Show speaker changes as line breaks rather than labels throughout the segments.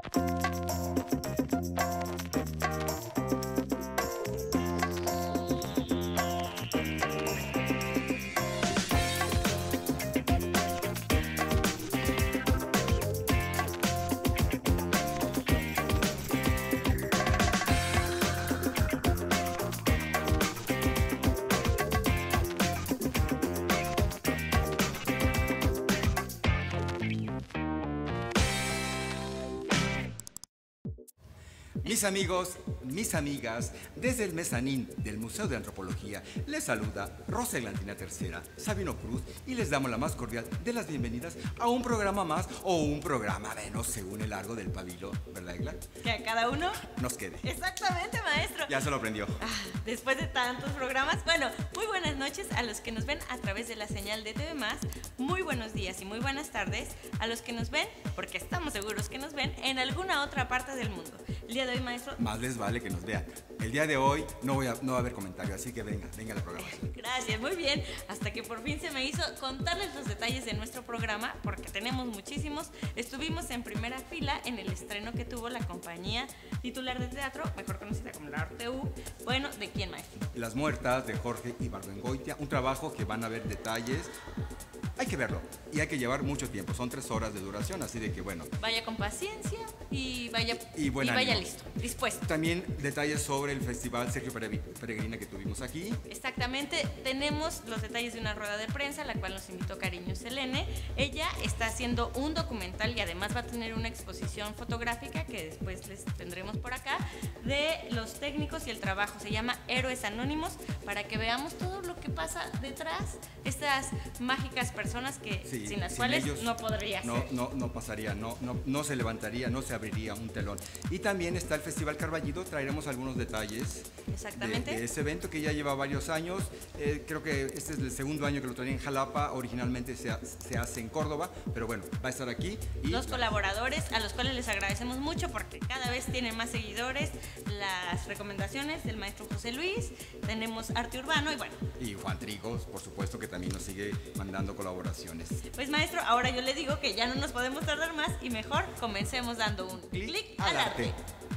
Mis amigos, mis amigas, desde el mezanín del Museo de Antropología, les saluda Rosa Eglantina III, Sabino Cruz, y les damos la más cordial de las bienvenidas a un programa más o un programa menos según el largo del pabilo, ¿verdad, Egla?
Que a cada uno
nos quede.
Exactamente, maestro.
Ya se lo aprendió.
Después de tantos programas, bueno, muy buenas noches a los que nos ven a través de la señal de TV+, muy buenos días y muy buenas tardes a los que nos ven, porque estamos seguros que nos ven en alguna otra parte del mundo. El día de hoy, maestro,
más les vale que nos vean. El día de hoy no va a haber comentario, así que venga la programación.
Gracias, muy bien. Hasta que por fin se me hizo contarles los detalles de nuestro programa, porque tenemos muchísimos. Estuvimos en primera fila en el estreno que tuvo la compañía titular de teatro, mejor conocida como la Orteu. Bueno, ¿de quién, maestro?
Las Muertas, de Jorge Ibargüengoitia, un trabajo que van a ver detalles. Hay que verlo y hay que llevar mucho tiempo, son 3 horas de duración, así de que bueno.
Vaya con paciencia y vaya listo, dispuesto.
También detalles sobre el festival Sergio Peregrina que tuvimos aquí.
Exactamente, tenemos los detalles de una rueda de prensa, la cual nos invitó Cariño Selene. Ella está haciendo un documental y además va a tener una exposición fotográfica que después les tendremos por acá, de los técnicos y el trabajo. Se llama Héroes Anónimos, para que veamos todo lo que pasa detrás, estas mágicas personas que sin las cuales ellos no podría ser.
No pasaría, no se levantaría, no se abriría un telón. Y también está el Festival Carballido, traeremos algunos detalles.
Exactamente.
De ese evento que ya lleva varios años. Creo que este es el segundo año que lo traen en Jalapa, originalmente se hace en Córdoba, pero bueno, va a estar aquí. Y
los colaboradores, a los cuales les agradecemos mucho porque cada vez tienen más seguidores, las recomendaciones del maestro José Luis, tenemos Arte Urbano y bueno.
Y Juan Trigos, por supuesto, que también nos sigue mandando colaboraciones.
Pues maestro, ahora yo le digo que ya no nos podemos tardar más y mejor comencemos dando un clic al arte.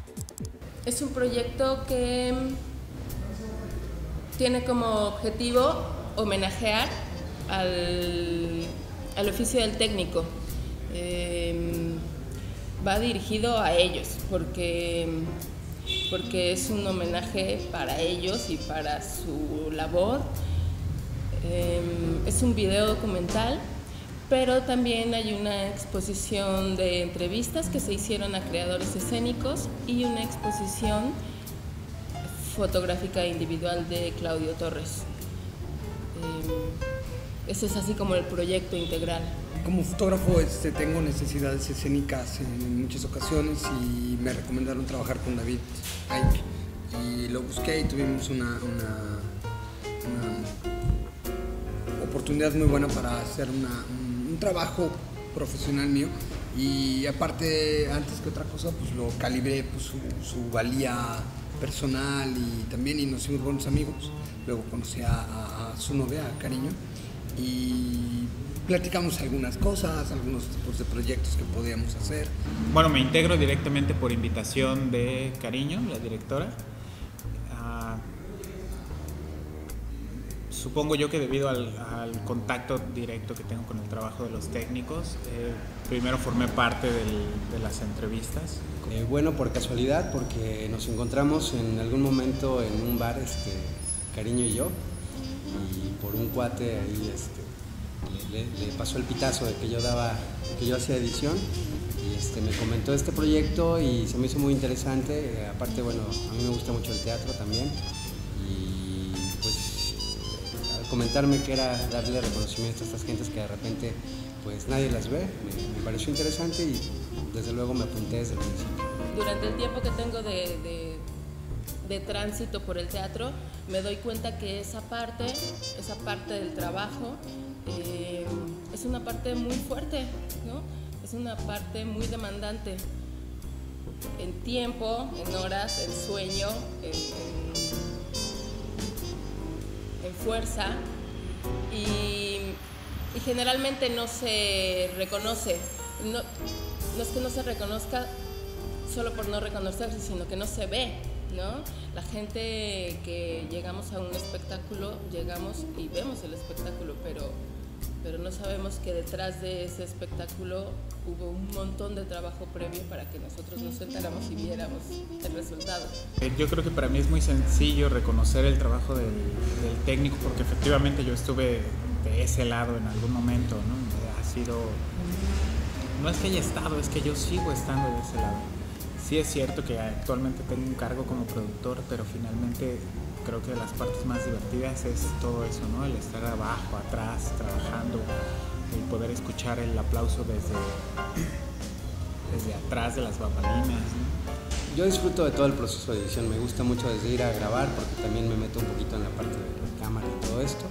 Es un proyecto que tiene como objetivo homenajear al oficio del técnico. Va dirigido a ellos porque es un homenaje para ellos y para su labor. Es un video documental, pero también hay una exposición de entrevistas que se hicieron a creadores escénicos y una exposición fotográfica individual de Claudio Torres. Ese es así como el proyecto integral.
Como fotógrafo tengo necesidades escénicas en muchas ocasiones y me recomendaron trabajar con David Aik. Y lo busqué y tuvimos una oportunidad muy buena para hacer un trabajo profesional mío. Y aparte, antes que otra cosa, pues lo calibré, pues, su valía personal y nos hicimos buenos amigos. Luego conocí a su novia, a Cariño, y platicamos algunas cosas, algunos tipos de proyectos que podíamos hacer.
Bueno, me integro directamente por invitación de Cariño, la directora. Supongo yo que debido al contacto directo que tengo con el trabajo de los técnicos, primero formé parte de las entrevistas.
Bueno, por casualidad, porque nos encontramos en algún momento en un bar, Cariño y yo, y por un cuate ahí le pasó el pitazo de que yo hacía edición, y me comentó este proyecto y se me hizo muy interesante. Aparte, bueno, a mí me gusta mucho el teatro también, y pues al comentarme que era darle reconocimiento a estas gentes que de repente pues nadie las ve, me pareció interesante y desde luego me apunté desde el principio.
Durante el tiempo que tengo de tránsito por el teatro, me doy cuenta que esa parte del trabajo es una parte muy fuerte, ¿no? Es una parte muy demandante en tiempo, en horas, en sueño, en fuerza, y generalmente no se reconoce. No es que no se reconozca, solo por no reconocerse, sino que no se ve, ¿no? La gente que llegamos a un espectáculo, llegamos y vemos el espectáculo, pero no sabemos que detrás de ese espectáculo hubo un montón de trabajo previo para que nosotros nos sentáramos y viéramos el resultado.
Yo creo que para mí es muy sencillo reconocer el trabajo del técnico, porque efectivamente yo estuve de ese lado en algún momento, ¿no? Ha sido, no es que haya estado, es que yo sigo estando de ese lado. Sí es cierto que actualmente tengo un cargo como productor, pero finalmente creo que de las partes más divertidas es todo eso, ¿no? El estar abajo, atrás, trabajando, el poder escuchar el aplauso desde atrás de las bambalinas, ¿no?
Yo disfruto de todo el proceso de edición, me gusta mucho desde ir a grabar, porque también me meto un poquito en la parte de la cámara y todo esto.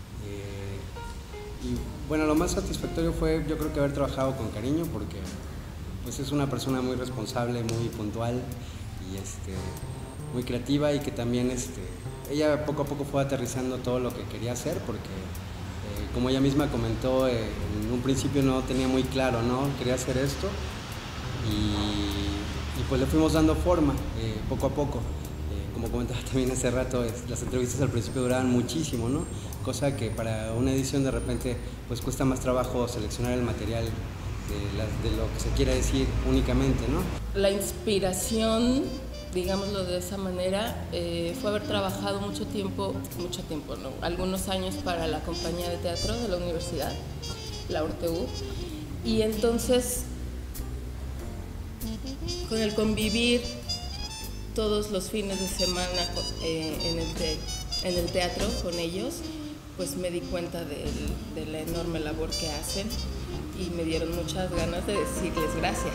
Y bueno, lo más satisfactorio fue, yo creo que haber trabajado con Cariño, porque pues es una persona muy responsable, muy puntual y muy creativa, y que también ella poco a poco fue aterrizando todo lo que quería hacer, porque como ella misma comentó, en un principio no tenía muy claro, ¿no? Quería hacer esto y pues le fuimos dando forma poco a poco. Como comentaba también hace rato, las entrevistas al principio duraban muchísimo, ¿no? Cosa que para una edición de repente pues cuesta más trabajo seleccionar el material de lo que se quiera decir únicamente, ¿no?
La inspiración, digámoslo de esa manera, fue haber trabajado mucho tiempo, ¿no? Algunos años para la compañía de teatro de la universidad, la URTU, y entonces con el convivir todos los fines de semana en el teatro con ellos, pues me di cuenta de la enorme labor que hacen y me dieron muchas ganas de decirles gracias.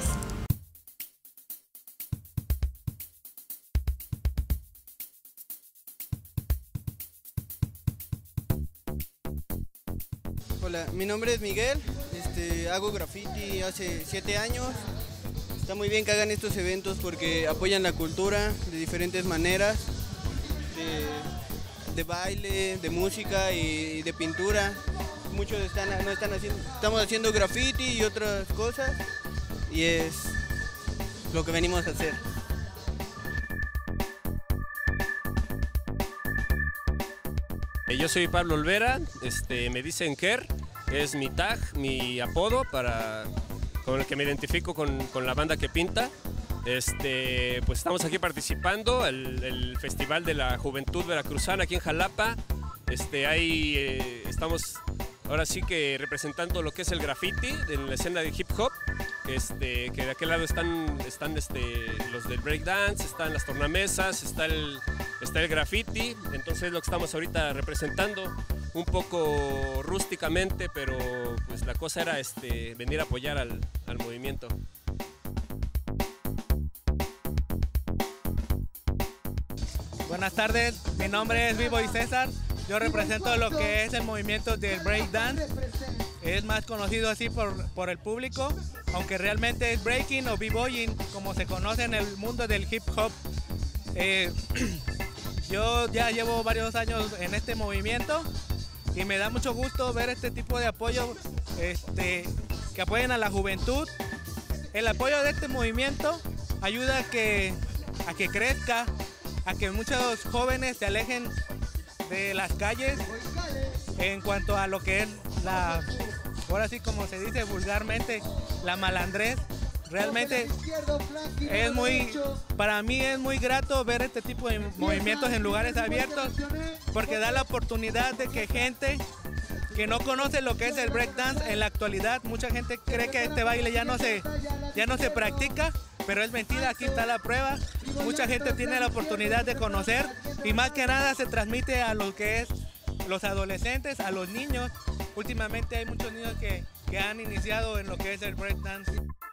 Hola, mi nombre es Miguel, hago graffiti hace 7 años. Está muy bien que hagan estos eventos porque apoyan la cultura de diferentes maneras, de baile, de música y de pintura. Muchos estamos haciendo graffiti y otras cosas, y es lo que venimos a hacer.
Yo soy Pablo Olvera, me dicen Ker, es mi tag, mi apodo con el que me identifico con la banda que pinta. Pues estamos aquí participando el Festival de la Juventud Veracruzana aquí en Jalapa. Estamos ahora sí que representando lo que es el graffiti en la escena de hip hop. Que de aquel lado están los del breakdance, están las tornamesas, está el graffiti. Entonces lo que estamos ahorita representando un poco rústicamente, pero pues la cosa era venir a apoyar al movimiento.
Buenas tardes, mi nombre es B-Boy César, yo represento lo que es el movimiento del breakdance, es más conocido así por el público, aunque realmente es breaking o b-boying, como se conoce en el mundo del hip hop. Yo ya llevo varios años en este movimiento y me da mucho gusto ver este tipo de apoyo, que apoyen a la juventud. El apoyo de este movimiento ayuda a que crezca, a que muchos jóvenes se alejen de las calles en cuanto a lo que es ahora sí como se dice vulgarmente, la malandrés. Realmente para mí es muy grato ver este tipo de movimientos en lugares abiertos, porque da la oportunidad de que gente que no conoce lo que es el breakdance en la actualidad, mucha gente cree que este baile ya no se practica, pero es mentira, aquí está la prueba. Mucha gente tiene la oportunidad de conocer y más que nada se transmite a lo que es los adolescentes, a los niños. Últimamente hay muchos niños que han iniciado en lo que es el breakdance.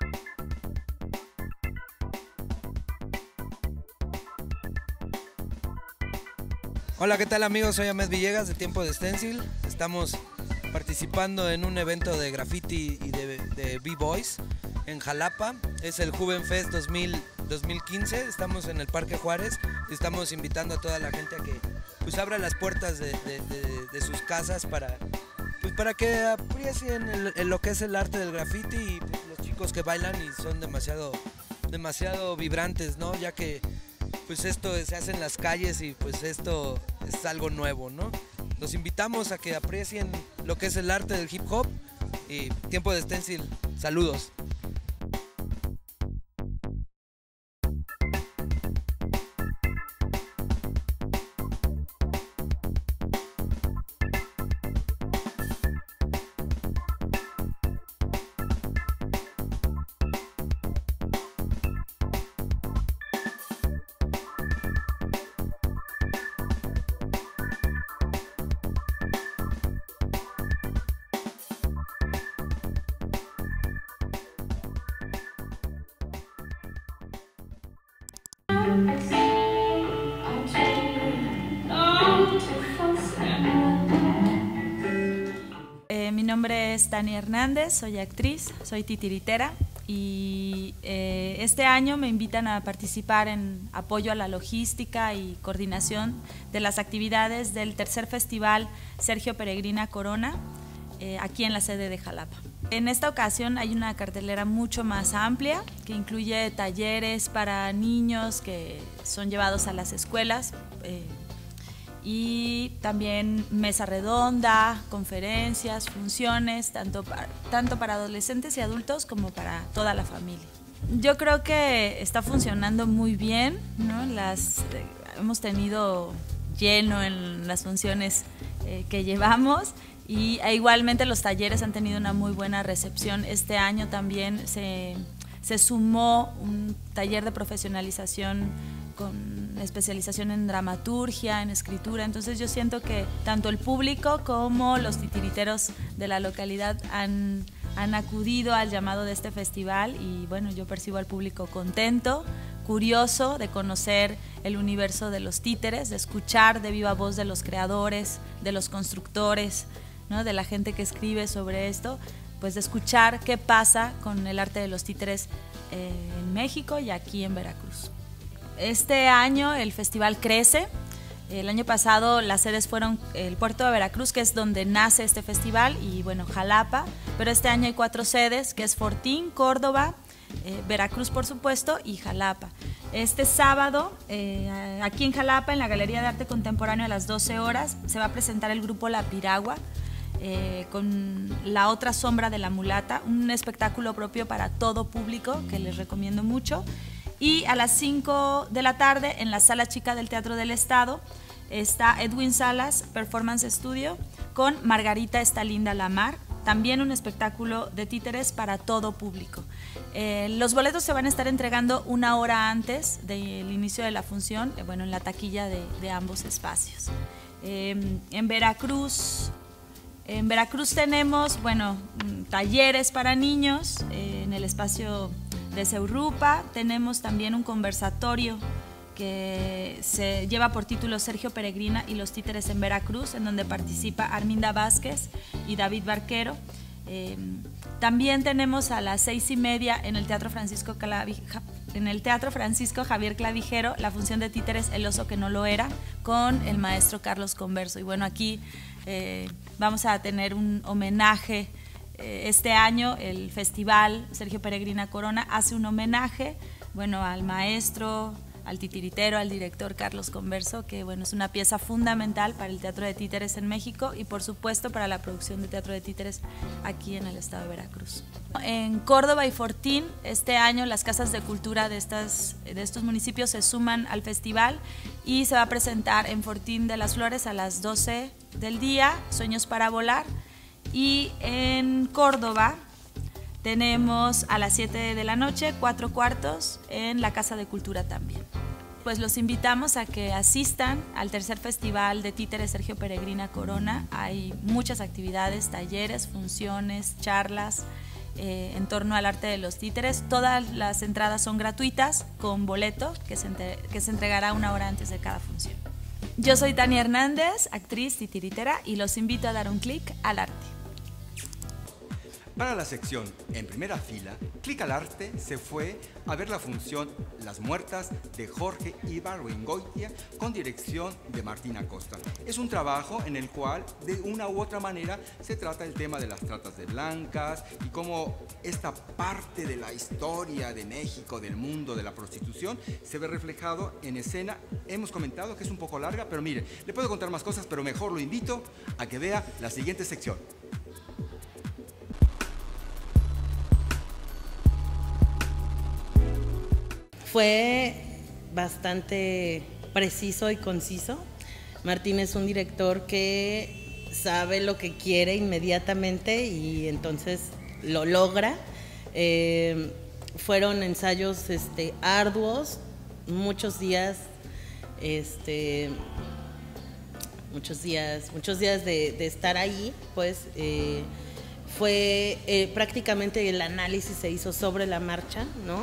Hola, ¿qué tal amigos? Soy Ahmed Villegas de Tiempo de Stencil. Estamos participando en un evento de graffiti y de B-Boys en Jalapa. Es el Juven Fest 2015. Estamos en el Parque Juárez y estamos invitando a toda la gente a que pues abra las puertas de sus casas para que aprecien lo que es el arte del graffiti, y pues, los chicos que bailan y son demasiado demasiado vibrantes, ¿no? Ya que pues esto se hace en las calles y pues esto es algo nuevo, ¿no? Los invitamos a que aprecien lo que es el arte del hip hop y Tiempo de Stencil, saludos.
Mi nombre es Tania Hernández, soy actriz, soy titiritera y este año me invitan a participar en apoyo a la logística y coordinación de las actividades del tercer festival Sergio Peregrina Corona, aquí en la sede de Jalapa. En esta ocasión hay una cartelera mucho más amplia que incluye talleres para niños que son llevados a las escuelas y también mesa redonda, conferencias, funciones, tanto para adolescentes y adultos como para toda la familia. Yo creo que está funcionando muy bien, ¿no? Hemos tenido lleno en las funciones que llevamos y igualmente los talleres han tenido una muy buena recepción. Este año también se sumó un taller de profesionalización con especialización en dramaturgia, en escritura, entonces yo siento que tanto el público como los titiriteros de la localidad han acudido al llamado de este festival y bueno, yo percibo al público contento, curioso de conocer el universo de los títeres, de escuchar de viva voz de los creadores, de los constructores, ¿no? De la gente que escribe sobre esto, pues de escuchar qué pasa con el arte de los títeres en México y aquí en Veracruz. Este año el festival crece. El año pasado las sedes fueron el puerto de Veracruz, que es donde nace este festival, y bueno, Jalapa, pero este año hay 4 sedes, que es Fortín, Córdoba, Veracruz por supuesto y Jalapa. Este sábado, aquí en Jalapa, en la Galería de Arte Contemporáneo a las 12 horas, se va a presentar el grupo La Piragua, con La Otra Sombra de la Mulata, un espectáculo propio para todo público que les recomiendo mucho. Y a las 5 de la tarde, en la Sala Chica del Teatro del Estado, está Edwin Salas Performance Studio con Margarita Está Linda la Mar, también un espectáculo de títeres para todo público. Los boletos se van a estar entregando 1 hora antes del inicio de la función, bueno, en la taquilla de ambos espacios. En Veracruz tenemos, bueno, talleres para niños en el espacio de Seurupa. Tenemos también un conversatorio que se lleva por título Sergio Peregrina y los títeres en Veracruz, en donde participa Arminda Vázquez y David Barquero. También tenemos a las 6:30 en el Teatro Francisco Javier Clavijero la función de títeres El Oso que no lo era, con el maestro Carlos Converso. Y bueno, aquí vamos a tener un homenaje. Este año el festival Sergio Peregrina Corona hace un homenaje, bueno, al maestro, al titiritero, al director Carlos Converso, que bueno, es una pieza fundamental para el teatro de títeres en México y por supuesto para la producción de teatro de títeres aquí en el estado de Veracruz. En Córdoba y Fortín, este año las casas de cultura de estos municipios se suman al festival y se va a presentar en Fortín de las Flores a las 12 del día, Sueños para Volar. Y en Córdoba tenemos a las 7 de la noche, 4/4 en la Casa de Cultura también. Pues los invitamos a que asistan al tercer festival de títeres Sergio Peregrina Corona. Hay muchas actividades, talleres, funciones, charlas en torno al arte de los títeres. Todas las entradas son gratuitas con boleto que se entregará 1 hora antes de cada función. Yo soy Tania Hernández, actriz titiritera, y los invito a dar un clic al arte.
Para la sección En Primera Fila, Clic al Arte se fue a ver la función Las Muertas de Jorge Ibargüengoitia con dirección de Martín Acosta. Es un trabajo en el cual de una u otra manera se trata el tema de las tratas de blancas y cómo esta parte de la historia de México, del mundo de la prostitución, se ve reflejado en escena. Hemos comentado que es un poco larga, pero mire, le puedo contar más cosas, pero mejor lo invito a que vea la siguiente sección.
Fue bastante preciso y conciso. Martín es un director que sabe lo que quiere inmediatamente y entonces lo logra. Fueron ensayos arduos, muchos días de estar ahí, pues fue prácticamente el análisis se hizo sobre la marcha, ¿no?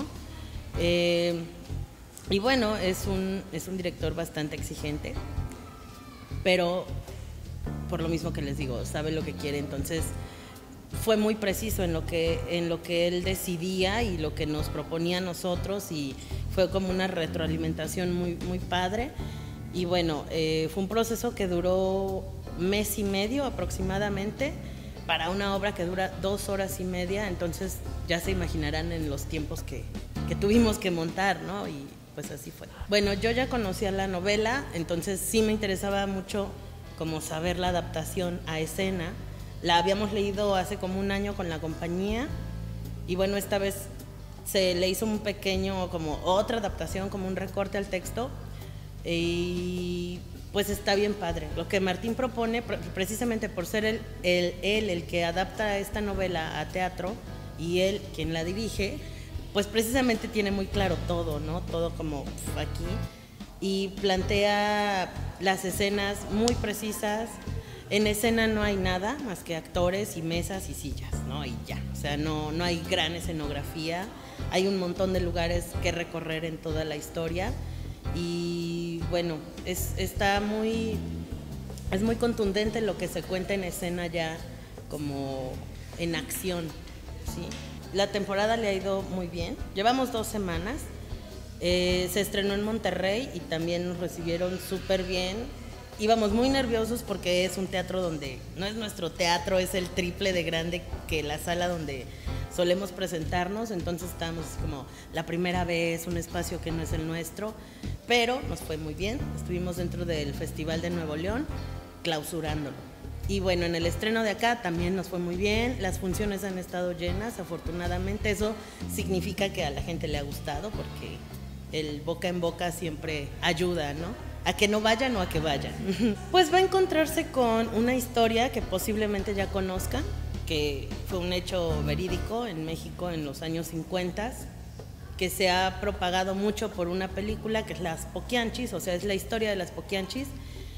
Y bueno, es un director bastante exigente, pero por lo mismo que les digo, sabe lo que quiere, entonces fue muy preciso en lo que él decidía y lo que nos proponía a nosotros, y fue como una retroalimentación muy, muy padre. Y bueno, fue un proceso que duró 1.5 meses aproximadamente, para una obra que dura 2 horas y media, entonces ya se imaginarán en los tiempos que tuvimos que montar, ¿no? Y pues así fue. Bueno, yo ya conocía la novela, entonces sí me interesaba mucho como saber la adaptación a escena. La habíamos leído hace como 1 año con la compañía y bueno, esta vez se le hizo un pequeño, como otra adaptación, como un recorte al texto, y pues está bien padre. Lo que Martín propone, precisamente por ser él el que adapta esta novela a teatro y él quien la dirige, pues precisamente tiene muy claro todo, ¿no? Todo como aquí, y plantea las escenas muy precisas. En escena no hay nada más que actores y mesas y sillas, ¿no? Y ya, o sea, no hay gran escenografía, hay un montón de lugares que recorrer en toda la historia y bueno, es muy contundente lo que se cuenta en escena ya como en acción, ¿sí? La temporada le ha ido muy bien, llevamos 2 semanas, se estrenó en Monterrey y también nos recibieron súper bien. Íbamos muy nerviosos porque es un teatro donde no es nuestro teatro, es el triple de grande que la sala donde solemos presentarnos, entonces estábamos como la primera vez, un espacio que no es el nuestro, pero nos fue muy bien. Estuvimos dentro del Festival de Nuevo León, clausurándolo. Y bueno, en el estreno de acá también nos fue muy bien, las funciones han estado llenas, afortunadamente. Eso significa que a la gente le ha gustado porque el boca en boca siempre ayuda, ¿no? A que no vayan o a que vayan. Pues va a encontrarse con una historia que posiblemente ya conozcan, que fue un hecho verídico en México en los años 50, que se ha propagado mucho por una película que es Las Poquianchis, o sea, es la historia de las Poquianchis,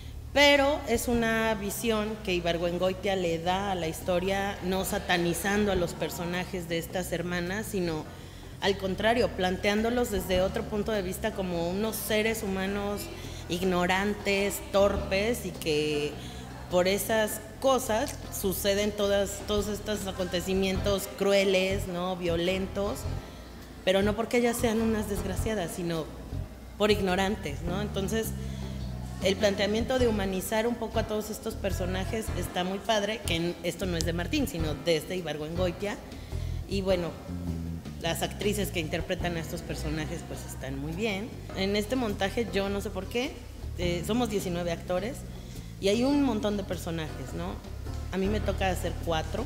pero es una visión que Ibargüengoitia le da a la historia, no satanizando a los personajes de estas hermanas, sino al contrario, planteándolos desde otro punto de vista como unos seres humanos ignorantes, torpes, y que por esas cosas suceden todos estos acontecimientos crueles, ¿no? Violentos, pero no porque ellas sean unas desgraciadas, sino por ignorantes, ¿no? Entonces, el planteamiento de humanizar un poco a todos estos personajes está muy padre, que esto no es de Martín, sino desde Ibargüengoitia, y bueno, las actrices que interpretan a estos personajes pues están muy bien. En este montaje yo no sé por qué, somos 19 actores y hay un montón de personajes, ¿no? A mí me toca hacer 4,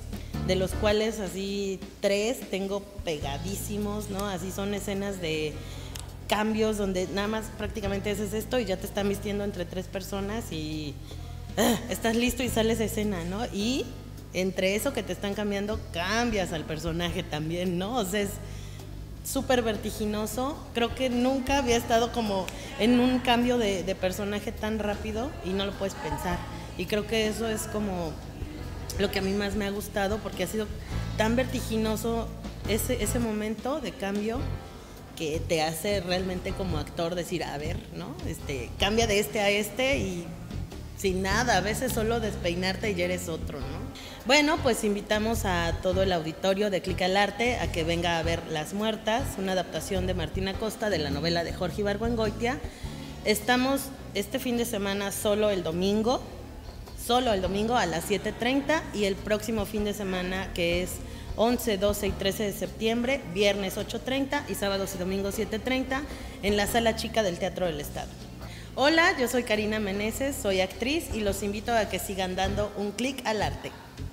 de los cuales así 3 tengo pegadísimos, ¿no? Así son escenas de cambios donde nada más prácticamente haces esto y ya te están vistiendo entre 3 personas y estás listo y sales de escena, ¿no? Y entre eso que te están cambiando, cambias al personaje también, ¿no? O sea, es súper vertiginoso. Creo que nunca había estado como en un cambio de personaje tan rápido y no lo puedes pensar. Y creo que eso es como lo que a mí más me ha gustado, porque ha sido tan vertiginoso ese momento de cambio que te hace realmente como actor decir, a ver, ¿no? Cambia de este a este y sin nada, a veces solo despeinarte y ya eres otro, ¿no? Bueno, pues invitamos a todo el auditorio de Clic al Arte a que venga a ver Las Muertas, una adaptación de Martín Acosta de la novela de Jorge Ibargüengoitia. Estamos este fin de semana solo el domingo a las 7:30 y el próximo fin de semana, que es 11, 12 y 13 de septiembre, viernes 8:30 y sábados y domingos 7:30 en la Sala Chica del Teatro del Estado. Hola, yo soy Karina Meneses, soy actriz y los invito a que sigan dando un clic al arte.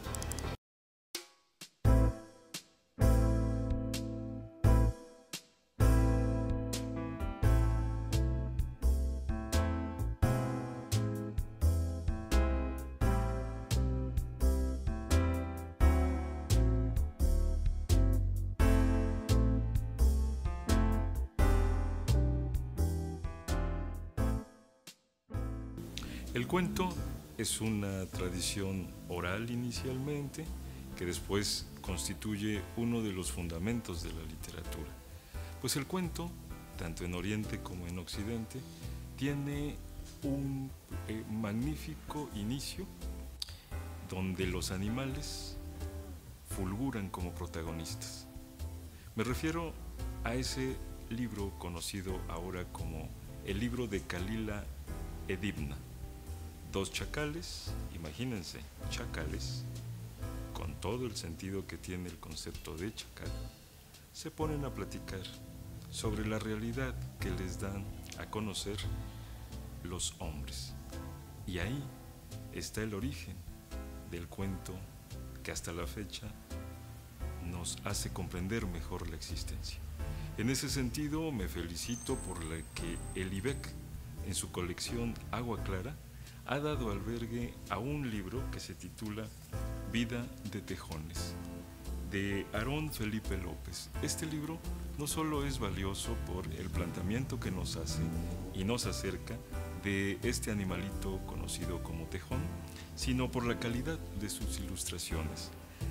El cuento es una tradición oral inicialmente, que después constituye uno de los fundamentos de la literatura. Pues el cuento, tanto en Oriente como en Occidente, tiene un magnífico inicio donde los animales fulguran como protagonistas. Me refiero a ese libro conocido ahora como el libro de Kalila Edibna. Dos chacales, imagínense, chacales, con todo el sentido que tiene el concepto de chacal, se ponen a platicar sobre la realidad que les dan a conocer los hombres. Y ahí está el origen del cuento que hasta la fecha nos hace comprender mejor la existencia. En ese sentido, me felicito por la que el IBEC, en su colección Agua Clara, ha dado albergue a un libro que se titula Vida de Tejones, de Aarón Felipe López. Este libro no solo es valioso por el planteamiento que nos hace y nos acerca de este animalito conocido como tejón, sino por la calidad de sus ilustraciones.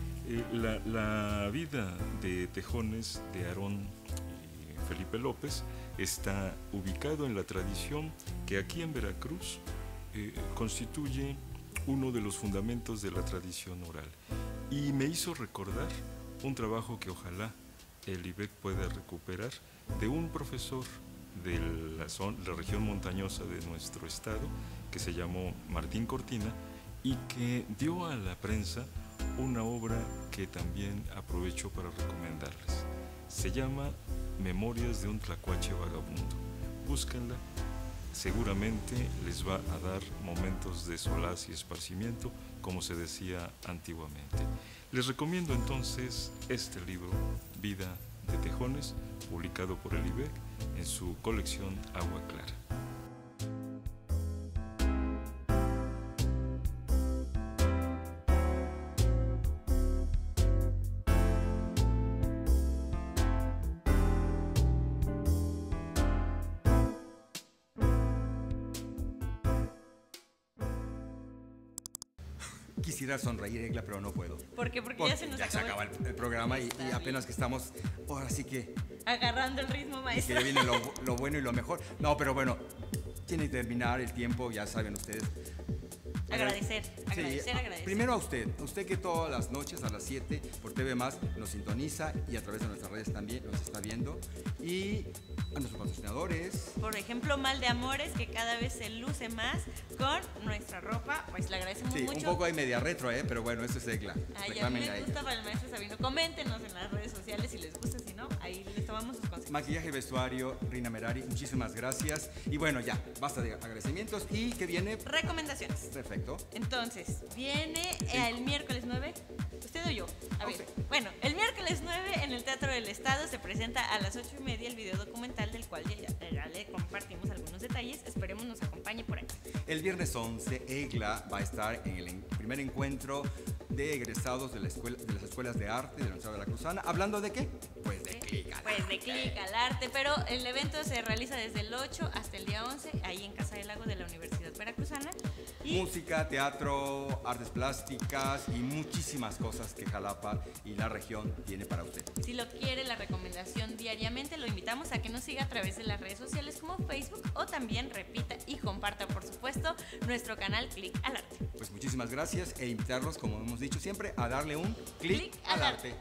La vida de tejones de Aarón Felipe López está ubicado en la tradición que aquí en Veracruz constituye uno de los fundamentos de la tradición oral, y me hizo recordar un trabajo que ojalá el IBEC pueda recuperar de un profesor de la región montañosa de nuestro estado que se llamó Martín Cortina y que dio a la prensa una obra que también aprovecho para recomendarles. Se llama Memorias de un Tlacuache Vagabundo. Búsquenla. Seguramente les va a dar momentos de solaz y esparcimiento, como se decía antiguamente. Les recomiendo entonces este libro, Vida de Tejones, publicado por el IBEC en su colección Agua Clara.
Quisiera sonreír, Egla, pero no puedo.
¿Por qué? Porque ya se nos
acaba el programa y apenas que estamos, ahora sí que...
agarrando el ritmo, maestro.
Y que viene lo bueno y lo mejor. No, pero bueno, tiene que terminar el tiempo, ya saben ustedes.
Agradecer.
Primero a usted que todas las noches a las 7 por TV Más nos sintoniza y a través de nuestras redes también nos está viendo. Y a nuestros patrocinadores.
Por ejemplo, Mal de Amores, que cada vez se luce más con nuestra ropa, pues le agradecemos mucho.
Un poco hay media retro, pero bueno, eso es Egla.
A mí les gusta para el maestro Sabino. Coméntenos en las redes sociales si les gusta, si no, ahí les tomamos sus consejos.
Maquillaje y vestuario, Rina Merari, muchísimas gracias. Y bueno, ya, basta de agradecimientos. ¿Y qué viene?
Recomendaciones.
Perfecto.
Entonces, viene el miércoles 9. ¿Usted o yo? A ver. Bueno, el miércoles 9 en el Teatro del Estado se presenta a las 8:30 el video documental del cual ya le compartimos algunos detalles. Esperemos nos acompañe por ahí.
El viernes 11, Egla va a estar en el primer encuentro de egresados de las escuelas de arte de la Universidad Veracruzana. ¿Hablando de qué? Pues de Clic al Arte.
Pues de Clic al Arte, pero el evento se realiza desde el 8 hasta el día 11, ahí en Casa del Lago de la Universidad Veracruzana.
Música, teatro, artes plásticas y muchísimas cosas que Jalapa y la región tiene para usted.
Si lo quiere, la recomendación diariamente, lo invitamos a que nos siga a través de las redes sociales como Facebook o también repita y comparta, por supuesto, nuestro canal Click al Arte.
Pues muchísimas gracias e invitarlos, como hemos dicho siempre, a darle un clic al arte.